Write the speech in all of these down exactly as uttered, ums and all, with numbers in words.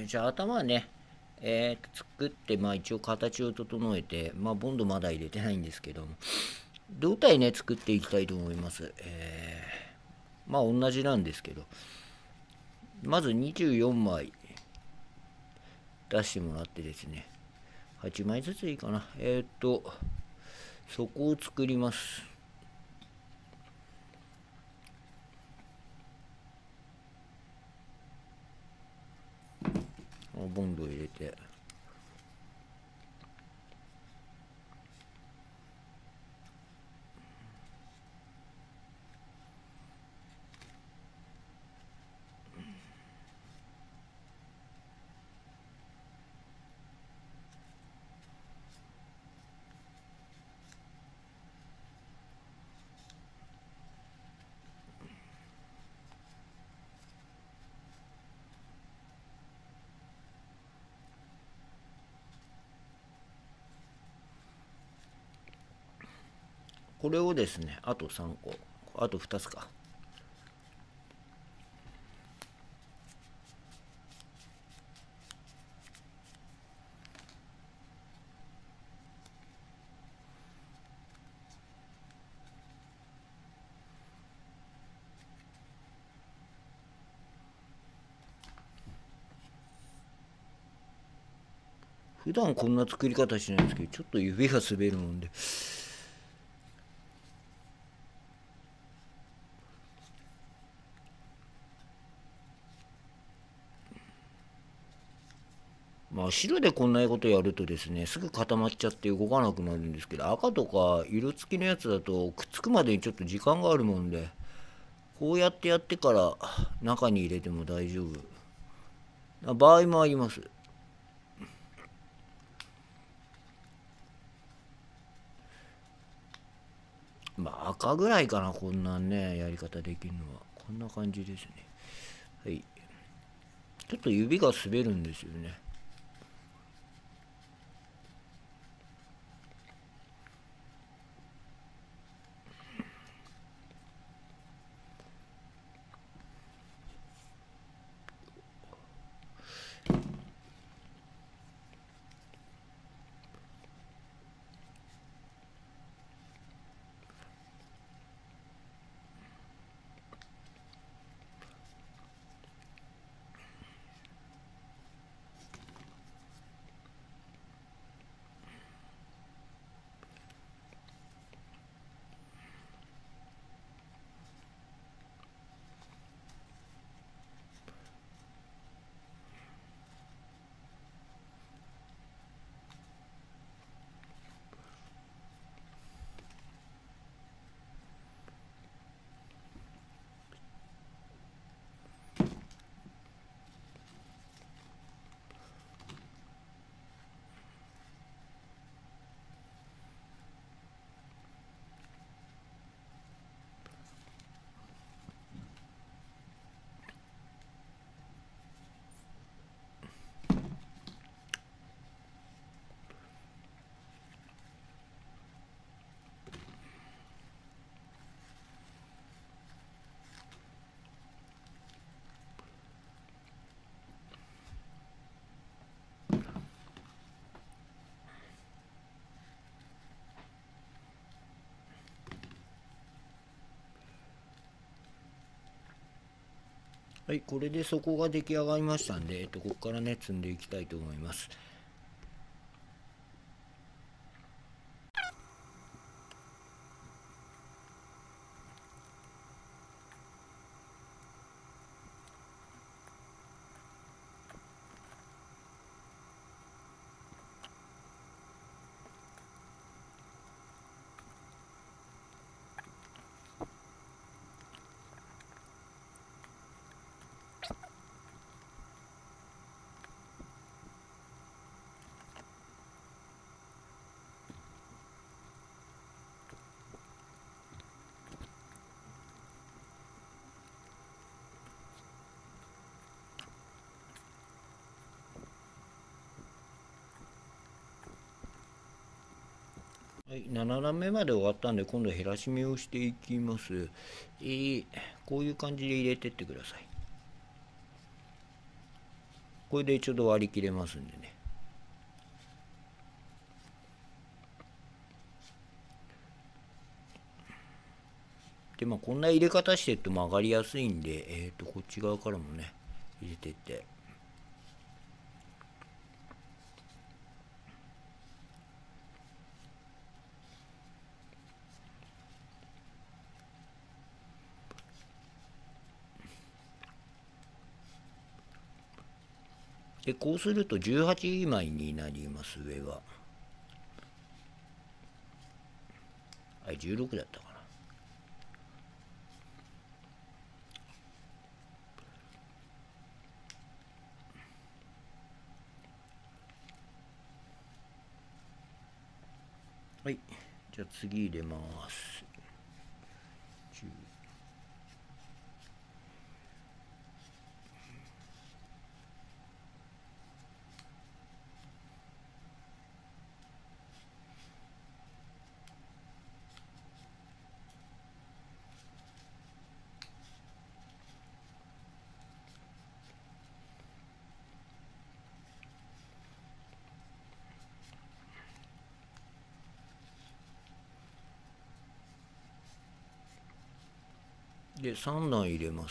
じゃあ頭はね、えー、作って、まあ一応形を整えて、まあボンドまだ入れてないんですけども、胴体ね、作っていきたいと思います。えー、まあ同じなんですけど、まずにじゅうよんまい出してもらってですね、はちまいずついいかな。えー、っと、底を作ります。ボンドを入れて。これをですね、あとさんこ、あとふたつか。普段こんな作り方しないんですけど、ちょっと指が滑るもんで。まあ白でこんなことやるとですね、すぐ固まっちゃって動かなくなるんですけど、赤とか色付きのやつだとくっつくまでにちょっと時間があるもんで、こうやってやってから中に入れても大丈夫。場合もあります。まあ赤ぐらいかな、こんなんね、やり方できるのは。こんな感じですね。はい。ちょっと指が滑るんですよね。はい、これで底が出来上がりましたんで、えっと、ここからね、積んでいきたいと思います。はい、なな段目まで終わったんで、今度減らし目をしていきます。えー、こういう感じで入れてってください。 これでちょうど割り切れますんでね。でまあこんな入れ方してると曲がりやすいんで、えっとこっち側からもね入れてって。でこうするとじゅうはちまいになります。上はあれじゅうろくだったかな。はい、じゃあ次入れます。でさん段入れます。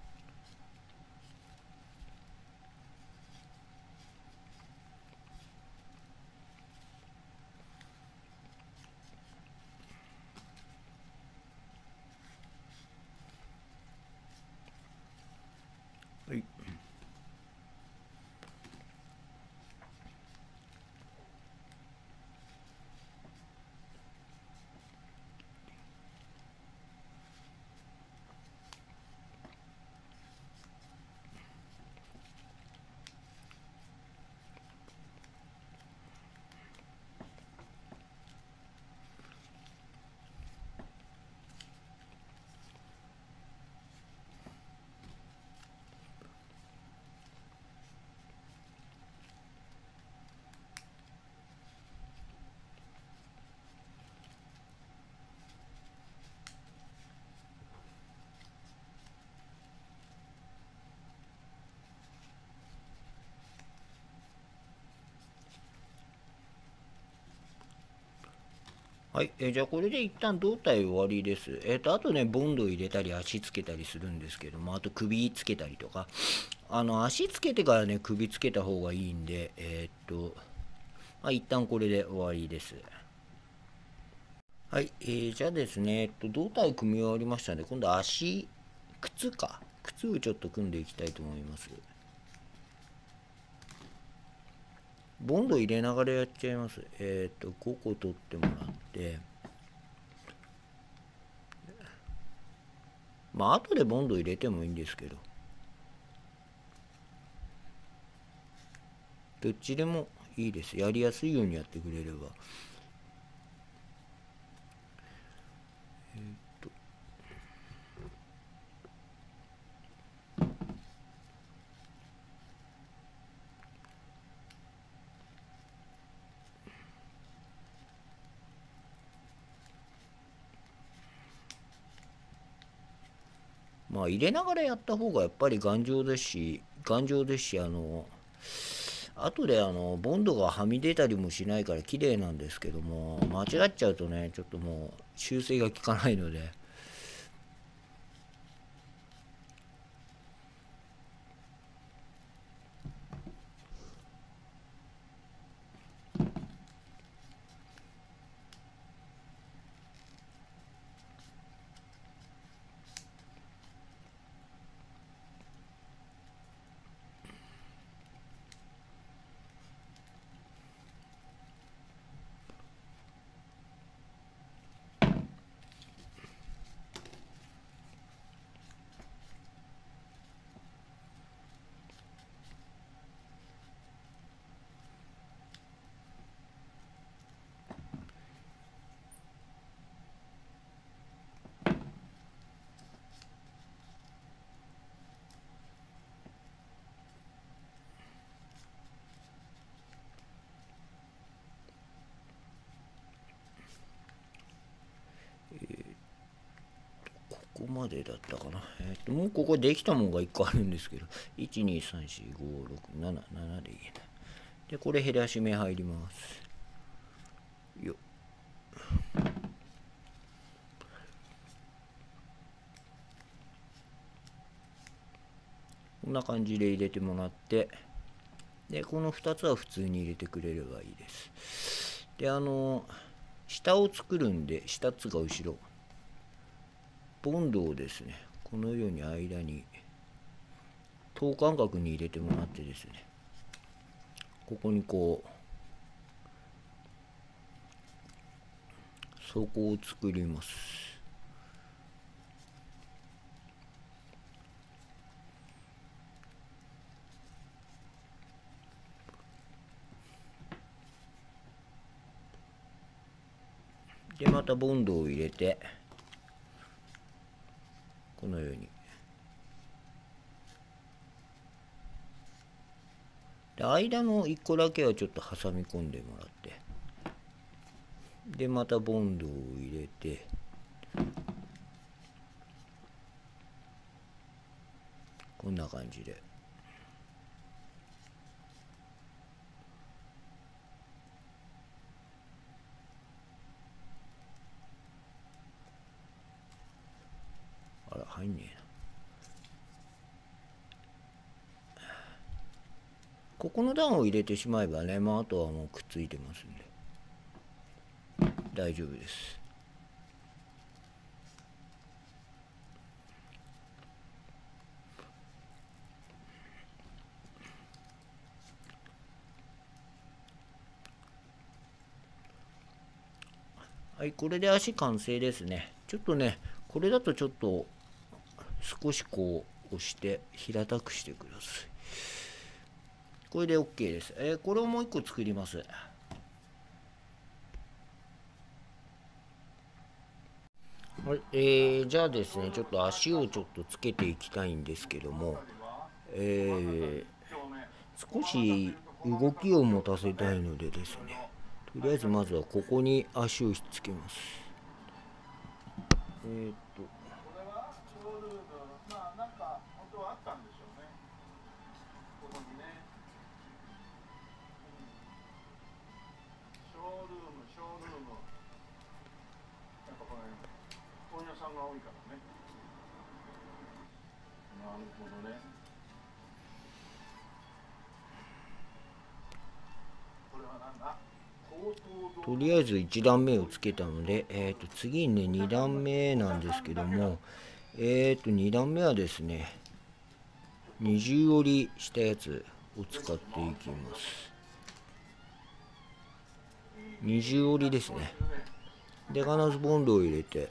はい。はい、えーじゃあこれで一旦胴体終わりです。えっ、と、あとね、ボンド入れたり足つけたりするんですけども、あと首つけたりとか、あの、足つけてからね、首つけた方がいいんで、えっ、と、まあ、一旦これで終わりです。はい、えー、じゃあですね、えっと、胴体組み終わりましたので、今度は足、靴か。靴をちょっと組んでいきたいと思います。ボンド入れながらやっちゃいます。えっ、と、ごこ取ってもらって、まあ、後でボンド入れてもいいんですけど、どっちでもいいです。やりやすいようにやってくれれば。えっと、まあ、入れながらやった方がやっぱり頑丈ですし、頑丈ですし、あの、後であの、ボンドがはみ出たりもしないから綺麗なんですけども、間違っちゃうとね、ちょっともう修正が効かないので、 までだったかな。えっと、もうここできたもんがいっこあるんですけど、いち、に、さん、よん、ご、ろく、なな、ななでいいな。で、これ減らし目入ります。よっ。こんな感じで入れてもらって、で、このふたつは普通に入れてくれればいいです。で、あの、下を作るんで、下つが後ろ。ボンドをですね、このように間に、等間隔に入れてもらってですね、ここにこう、底を作ります。で、またボンドを入れて、このように。で、間のいっこだけはちょっと挟み込んでもらって、で、またボンドを入れて、こんな感じで。あら、入んねえな。ここの段を入れてしまえばね、まあ、あとはもうくっついてますんで大丈夫です。はい、これで足完成ですね。ちょっとね、これだとちょっと少しこう押して平たくしてください。これで OK です。えー、これをもう一個作ります。はい、えー、じゃあですね、ちょっと足をちょっとつけていきたいんですけども、えー、少し動きを持たせたいのでですね、とりあえずまずはここに足をひっつけます。えー、っと、とりあえずいち段目をつけたので、えー、と次にねに段目なんですけども、えー、とに段目はですね、二重折りしたやつを使っていきます。二重折りですね。で、必ずボンドを入れて、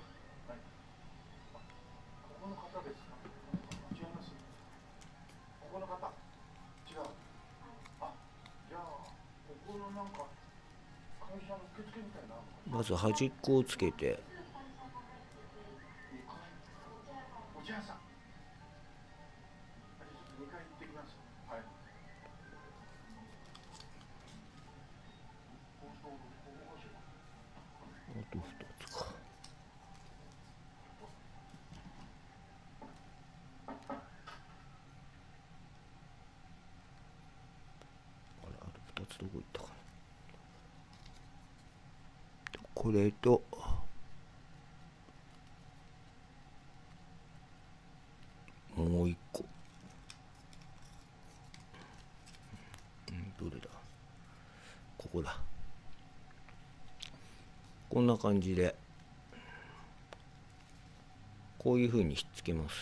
まず端っこをつけて、あとふたつか。あれ、あとふたつどこ行ったかな。これと、もう一個。うん、どれだ。ここだ。こんな感じで、こういう風にひっつけます。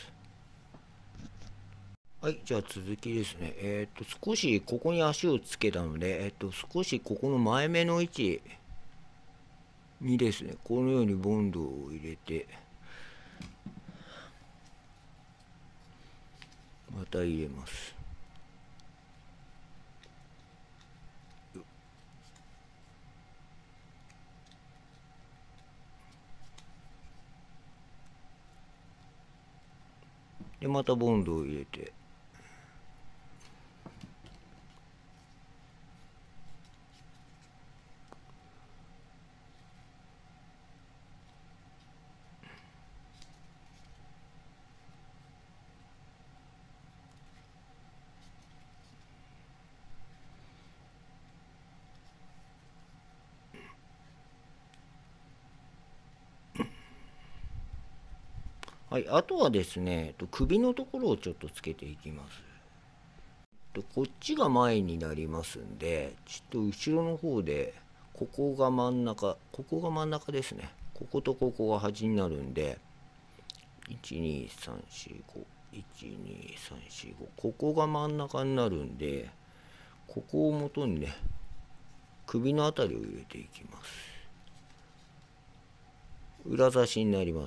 はい、じゃあ続きですね。えっと、少しここに足をつけたので、えっと、少しここの前目の位置にですね、このようにボンドを入れて、また入れます。で、またボンドを入れて、 はい、あとはですね、首のところをちょっとつけていきます。こっちが前になりますんで、ちょっと後ろの方で、ここが真ん中、ここが真ん中ですね。こことここが端になるんで、いち、に、さん、よん、ご、いち、に、さん、よん、ご、ここが真ん中になるんで、ここを元にね、首のあたりを入れていきます。裏差しになります。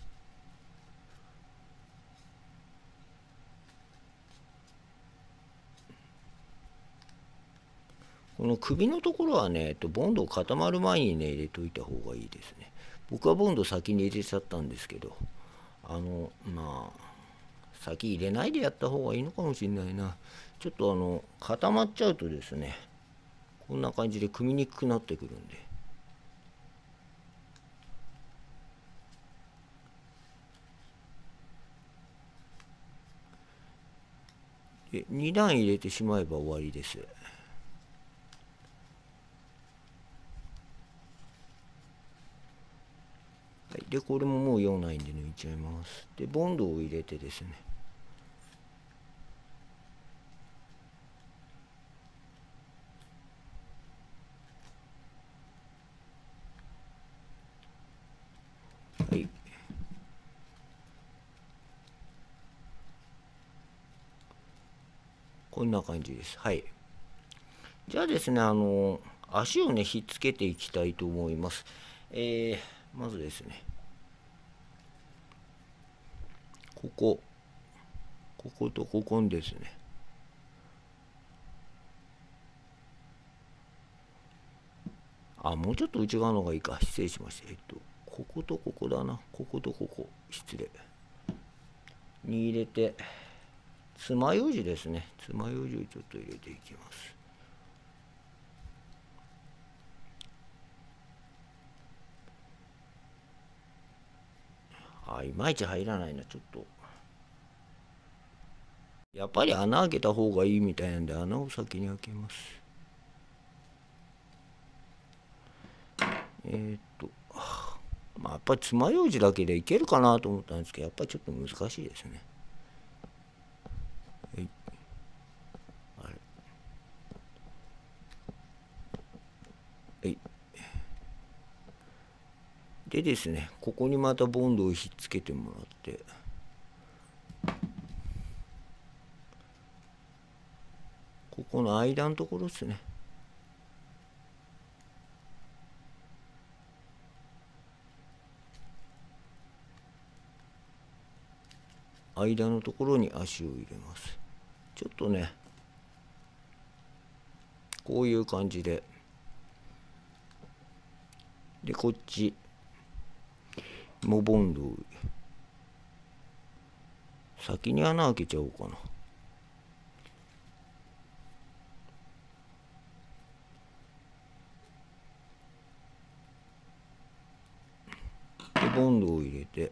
この首のところはね、ボンド固まる前にね、入れといた方がいいですね。僕はボンド先に入れちゃったんですけど、あの、まあ、先入れないでやった方がいいのかもしれないな。ちょっとあの、固まっちゃうとですね、こんな感じで組みにくくなってくるんで。で、に段入れてしまえば終わりです。はい、で、これももうよんないんで抜いちゃいます。で、ボンドを入れてですね。はい。こんな感じです。はい。じゃあですね、あの、足をね、ひっつけていきたいと思います。えー、まずですね、ここ、こことここにですね、あ、もうちょっと内側の方がいいか。失礼しました。えっと、こことここだな。こことここ。失礼。に入れて、爪楊枝ですね。爪楊枝をちょっと入れていきます。あ、いまいち入らないな。ちょっと。やっぱり穴開けた方がいいみたいなんで、穴を先に開けます。えー、っと、まあ、やっぱり爪楊枝だけでいけるかなと思ったんですけど、やっぱりちょっと難しいですね。はい。あれ。はい。でですね、ここにまたボンドをひっつけてもらって、ここの間のところですね。間のところに足を入れます。ちょっとね、こういう感じで。で、こっちもボンドを先に穴開けちゃおうかな。で、ボンドを入れて、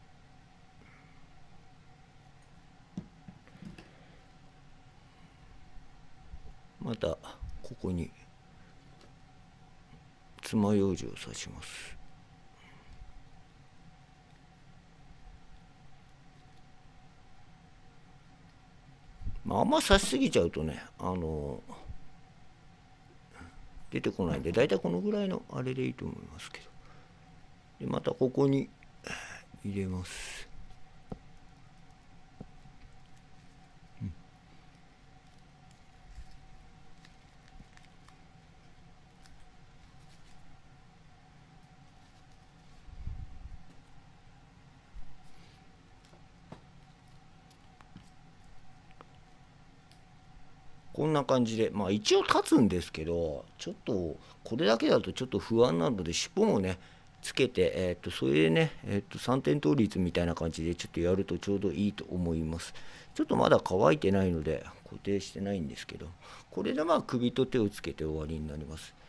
またここに爪楊枝を刺します。まあ、あんま刺しすぎちゃうとね、あの出てこないんで、だいたいこのぐらいのあれでいいと思いますけど。で、またここに入れます。うん、こんな感じで、まあ一応立つんですけど、ちょっとこれだけだとちょっと不安なので、尻尾もね、つけて、えっと、それでね、えっと、さんてん倒立みたいな感じでちょっとやるとちょうどいいと思います。ちょっとまだ乾いてないので固定してないんですけど、これでまあ首と手をつけて終わりになります。